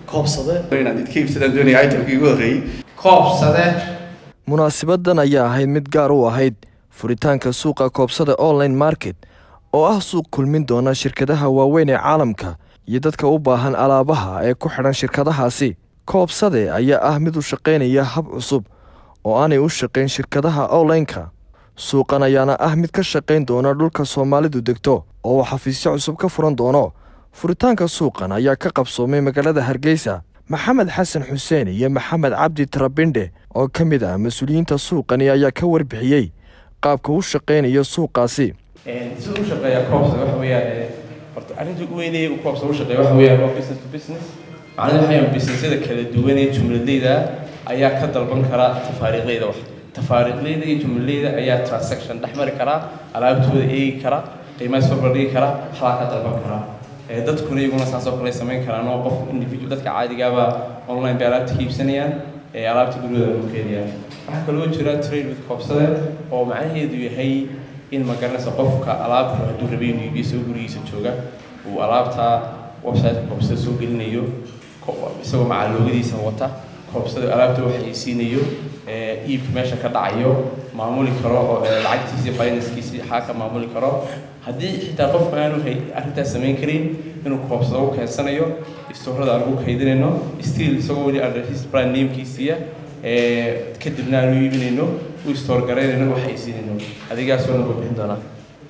koobsade inaan idkiib sidaan doonaya itemkii ugu horreeyay koobsade. Munaasabadan ayaa ahayd mid gaar u ahayd furitaanka suuqa koobsada online market oo ah suuq kulmin doona shirkadaha waaweyn ee caalamka iyo dadka u baahan alaabaha ee ku xidhan shirkadahaasi. Koobsade ayaa ah mid u shaqaynaya hab cusub oo aanay u shaqayn shirkadaha online-ka. Suuqan ayaana ah mid ka shaqayn doona dhulka Soomaalidu degto oo xafiisyo cusub ka furan doono. Furitaanka suuqan ayaa ka qabsoomay magaalada Hargeysa. Maxamed Xasan Xuseen iyo Maxamed Cabdi Trabinde oo ka mid ah mas'uuliyiinta suuqani ayaa ka warbixiyay qaabka uu shaqaynayo suuqaasi. Sidoo shaqeeya koobsada waxa weeyaan horta arrinta ugu weyn ee koobsada shaqeeya waxa weeyaan waa business to business. macnaheedu waxa weeyaan businessyada kala duwan ee jumladayda ayaa ka dalban kara tafaariiqyada wax. tafaariiqyada iyo jumladayda ayaa transaction dhexmari kara, alaabtooda eegi kara, qiimaha soo bandhigi kara, waxa ka dalban kara. dadkuna iyaguna saasoo kale samayn karaan oo qof individual dadka caadiga ah online bay alaabta iibsanayaan alaabta gurigooda lagu keenayaan. waxa kaloo jira trade with koobsada oo macnaheedu yahay in magaranaysa qofka alaabta hadduu rabay inuu iibiyo soo gurigiisa jooga uu alaabta website koobsada soo gelinayo isagoo macluumaadiisa wata koobsada alaabta waxa ay siinayo iibka meesha ka dhacayo maamuli karo oo lacagtiisa finance-kiisa xaaka maamuli karo. haddii xitaa qofka aanu arrintaas samayn karin inuu koobsado u keensanayo istoorada aan ugu kaydinayno still isagoo weli under his brand name-kiisiya kadibna aanu iibinayno u istoor garaynayno waxay siinayno adigaas oo nagu bixin doonaa.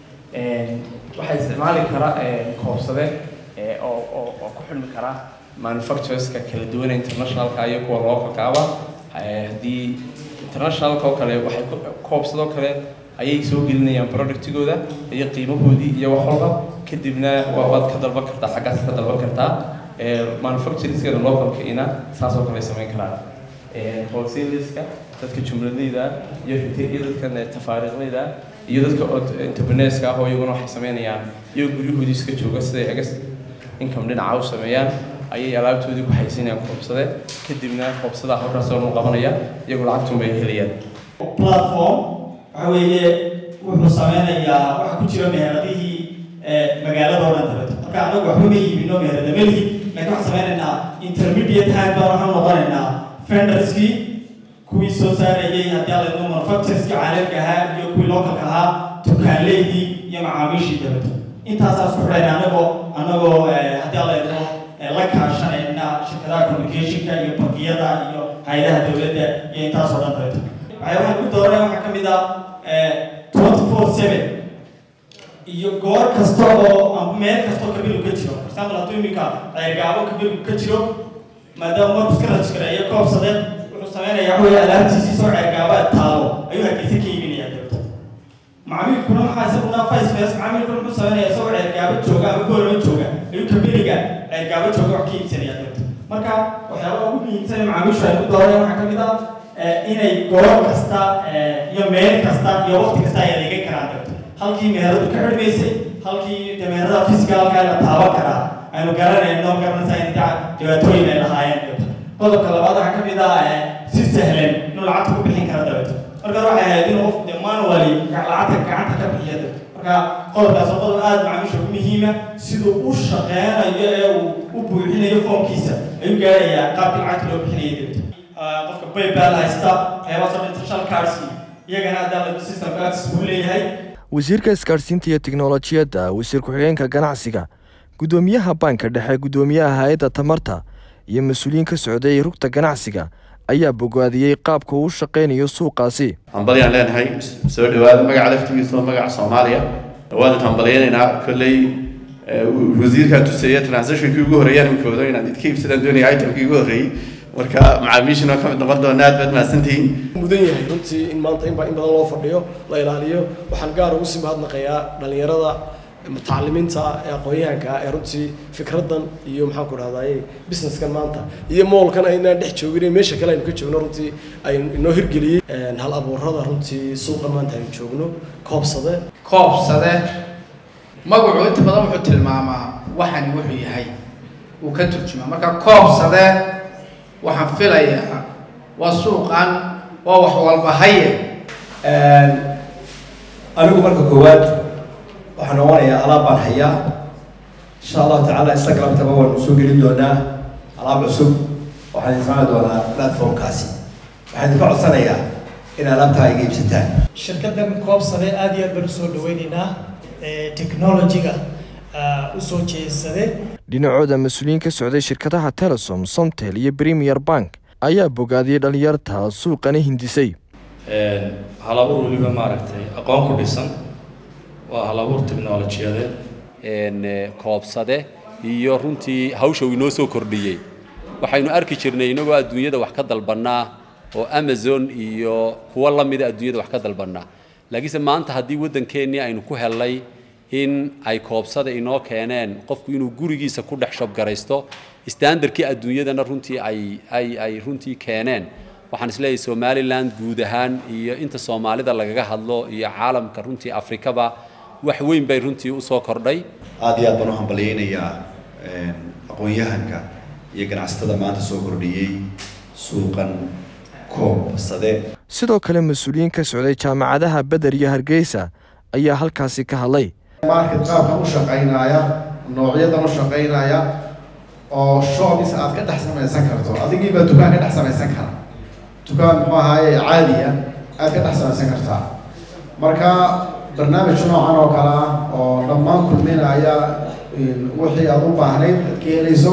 waxay isticmaali kara koobsade oo ku xilmi kara manufactureska kala duwan internationalka iyo kuwa localkaaba. haddii internationalka oo kale waxay koobsado kale ayay soo gelinayaan productigooda iyo qiimahoodii iyo wax walba kadibna waad ka dalban kartaa xaggaas ka dalban kartaa manufactureska localka ina saas oo kale samayn karaan. wholesaleska dadka jumladayda iyo dadka tafaariiqyada iyo dadka entrepreneurs-ka ah oo iyaguna waxay sameynayaan iyo guryahoodii iska jooga sida agas income dhinaca u sameeyaan ayay alaabtoodii ku haysinayaan koobsade kadibna koobsada halkaas oo qabanaya iyagu lacagtooda ay helayaan. platform waxa weeye wuxuu sameynayaa waxa ku jira meheradihii magaalada oo dhan dabada. marka anagu waxba ma iibino meherada melihi laakiin waxaan sameynaynaa intermediate hand baan waxaan noqonaynaa vendorskii kuwii soo saarayay haddii ala idmo manufactureski caalamka ahaa iyo kuwii localka ahaa dukaanleydii iyo macaamiishii dabada. intaasaas ku xidhayna anagoo haddii ala idmo la kaashanayna shirkadaha communicationka iyo bangiyada iyo hay'adaha dowladda iyo intaasoo dhan dabada. waxyaabaha ku dooranaya waxaa ka mid ah 24/7 iyo goor kasta oo meel kastoo kabilu ka jiro. for example hadduu iminka ceergaabo kabilu ka jiro maadaama marku iska rajgareeyo koobsade wuxuu sameynayaa waxa weeye alaabtiisii soo ceergaaba taalo ayuu hargeysa ka iibinayaa dabta. macaamiilkuna maxaa isaguna vice versa macaamiilkuna wuxuu sameynayaa isagoo ceergaabo jooga ama goorama jooga ayuu kabiliga ceergaabo jooga wax ka iibsanayaa dabta. marka waxyaabaha ugu muhiimsan ee macaamiishu ay ku dooranayaan waxaa ka mid ah inay goor kasta iyo meel kasta iyo waqti kasta ay adeegan karaan dabta. halkii meheradu ka xidhmaysay halkii meherada physicalka la taaban karaa aynu garanayno garanaysaa in dhibaatooyin ay lahaayeen dabta. qodobka labaad waxaa ka mid ah si sahlan inuu lacagta ku bixin kara dabta. marka waxay ahayd inuu qof manually lacagta gacanta ka bixiya dabta. marka qodobkaas waa qodob aad macaamiisha ugu muhiima siduu u shaqeynayo ee uu u buuxinayo foomkiisa ayuu gaarayaa qaabkii lacagta loo bixinayay dabta. qofka PayPal haysta waxyaabahaasoo international cardski iyagana hadda systemka access buu leeyahay. wasiirka isgaadhsiinta iyo tiknoolajiyadda wasiir ku-xigeenka ganacsiga gudoomiyaha banka dhexe gudoomiyaha hay'adda tamarta iyo mas'uuliyiin ka socday rugta ganacsiga ayaa bogaadiyey qaabka uu shaqaynayo suuqaasi. hambalyaan leenahay soo dhawaada magaca laftigiisa oo magaca Soomaaliya waad hambalyeynaa kullay wasiirka tusaya transaction-kii ugu horeeyay imkooda inaan idkiib sidaan doonaya itemkii ugu horreeyay marka macaamiishina ka mid noqon doonaa aad mahadsantihiin. mudan yahay runtii in maanta in badan loo fadhiyo la ilaaliyo. waxaan gaar ugu sii mahadnaqayaa dhalinyarada mutacalimiinta ee aqoon-yahanka ee runtii fikradan iyo maxaan ku rahdaayay businesskan maanta iyo moolkan aynaan dhex joogin meesha kale aynu ka joogno runtii ay inoo hirgeliyey hal abuurada runtii suuqa maanta aynu joogno koobsade magacu inta badan wuxuu tilmaamaa waxani wuxuu yahay uu ka turjumaa. marka koobsade waxaan filayaa waa suuqan waa wax walba haye. anigu marka koowaad waxaan noqonayaa alaab baan hayaa insha allahu tacaala instagramtaba waanu soo gelin doonaa alaab cusub waxaan isticmaali doonaa platformkaasi waxaan idinka codsanayaa in alaabtaa iga iibsataan shirkaddan Koobsade aad iyo aad baan usoo dhaweynaynaa technology-ga usoo jeedsade dhinacooda mas-uuliyiin ka socday shirkadaha Telesom, Somtel iyo Premier Bank ayaa bogaadiyay dhalinyarta suuqani hindisay halabuur waliba maaragtay aqoon ku dhisan waa halabuur tiknoolajiyadeed Koobsade iyo runtii hawsha uu inoo soo kordhiyay waxaynu arki jirnay inagoo adduunyada wax ka dalbanaa oo Amazon iyo kuwa la mid ah adduunyada wax ka dalbanaa laakiin maanta haddii waddankeennii aynu ku helay in ay Koobsade inoo keeneen qofku inuu gurigiisa ku dhex shop garaysto standardkii adduunyadana runtii ay runtii keeneen waxaan isleeyahay Somaliland guud ahaan iyo inta Soomaalida lagaga hadlo iyo caalamka runtii Afrikaba wax weyn bay runtii u soo kordhay aad iyo aad baan u hambaleynayaa aqoon-yahanka iyo ganacsatada maanta soo kordhiyay suuqan Koobsade sidoo kale mas-uuliyiin ka socday jaamacadaha Badar iyo Hargeysa ayaa halkaasi ka hadlay market qaabkan u shaqeynaya noocyadan u shaqeynaya oo shops aad ka dhex samaysan karto adigiiba dukaan ka dhex samaysan kara dukaan muxuu ahaaye caadi ah aad ka dhex samaysan kartaa marka barnaamij noocan oo kale ah oo dhammaan kulminaya wixii aad u baahnayd aad ka helayso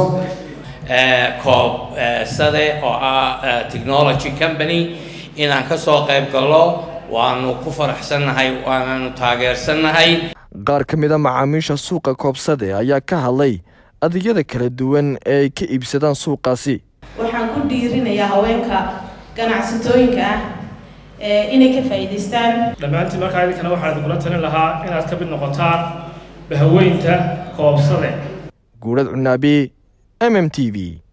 Koobsade oo ah technology company inaan ka soo qayb galo waanu ku faraxsanahay waanu taageersanahay qaar ka mid ah macaamiisha suuqa Koobsade ayaa ka hadlay adeegyada kala duwan ee ay ka iibsadaan suuqaasi waxaan ku dhiirinayaa haweenka ganacsatooyinka inay ka faa'iideystaan dhamaantii markaa idinkana waxaan kula talin lahaa inaad ka mid noqotaan bahaweynta Koobsade Guurad Cunaabi MMTV